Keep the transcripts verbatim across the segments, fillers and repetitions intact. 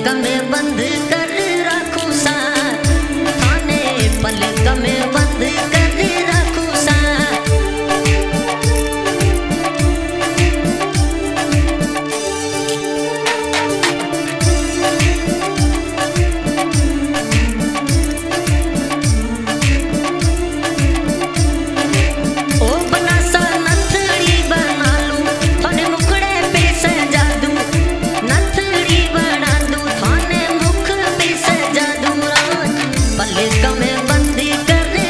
पलक में बंद कर रखूं सा, थाने पलक में बंद कर रखूं सा। ओ बना सा नथड़ी बना लूं, थाने मुखड़े पे सजा दूं, नथड़ी बना दूं, थाने मुख पे सजा दूं। पलक में बंद कर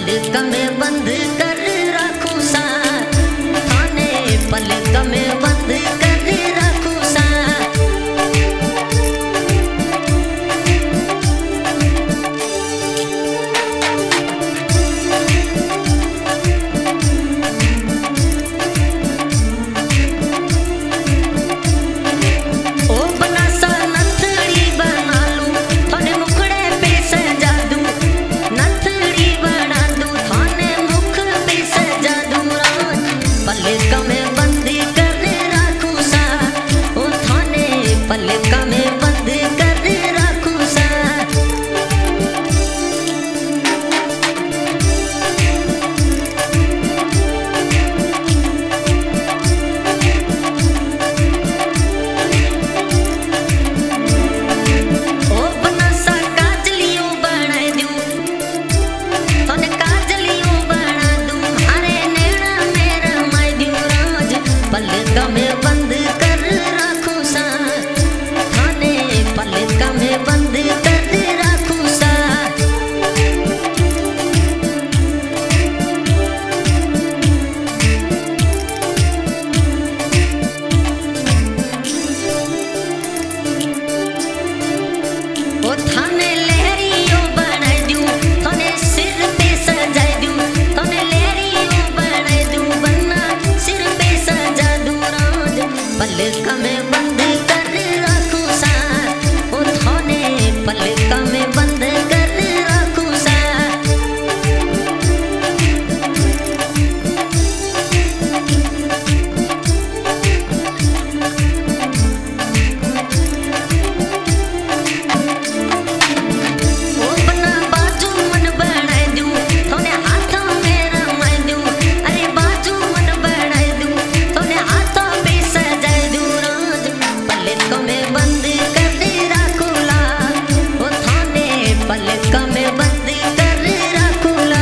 पलक में बंद कर रखूं सा, थाने पलक में बंद कर रखूं सा। ओ बना सा नथड़ी बना लूं, थाने मुखड़े पे सजा दूं, नथड़ी बना दूं, थाने मुख पे सजा दूं। राज पलक में बंद कर रखूं सा, ओ थाने पलक में बंद कर रखूं सा। ओ बना सा काजलियों बना दूं, थाने काजलियों बना दूं, मारे नैना में रमाई दूं। राज पलक में बंद कर रखूं सा, थाने पलक में बंद कर रखूं सा। ओ थाने लहरियों बनाई दूं, थाने सिर पे सजाई दूं, थाने लहरियों बनाई दूं, बन्ना सिर पे सजा दूं। राज पलक में बंद कर रखूं सा, ओ थाने पलक में बंद कर रखूं सा। ओ बना बाजू मन बनाई दूं, थाने हाथों में रमाई दूं, अरे बाजू मन बनाई दूं, थाने हाथों पे सजाई दूं। राज पलक में बंद कर रखूं ला, ओ थाने पलक में बंद कर रखूं ला।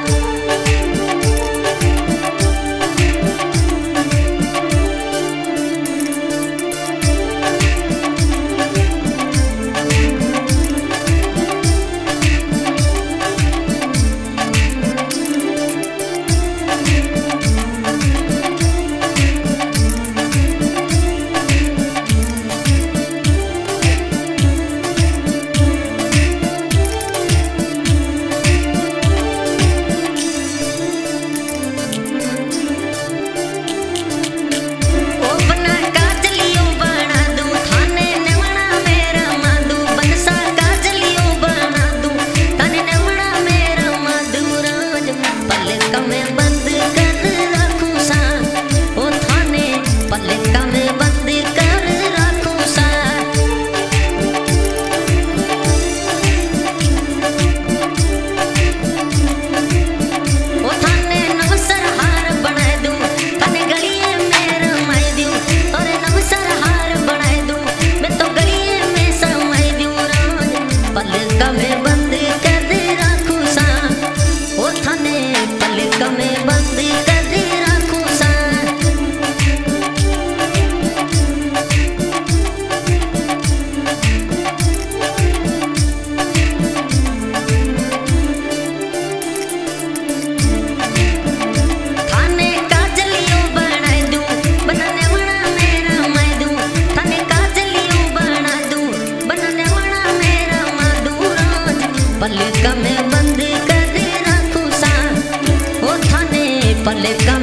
ओ बना काजलियों बना दूं, थाने नैना में रमा दूं, बनसा काजलियों बना दूं, थाने नैना में रमा दूं। राज पलक में बंद कर रखूं सा, ओ थाने पलक में बंद कर रखूं सा। ओ थाने नवसर हार बनाई दूं, थाने गलिये में रमाई दूं, और नवसर हार बनाई दूं, मैं तो गलिये में समाई दूं। राज पलक में बंद कर रखूं सा, ओ थाने पलक में बंद कर रखूं सा। थाने काजलियों बनाई दूं, बनाने वाला में रमाई दूं, थाने काजलियों बना दूं, बनाने वाला में रमा दूं। राज पलक में बंद कर रखूं सा, ओ थाने पलक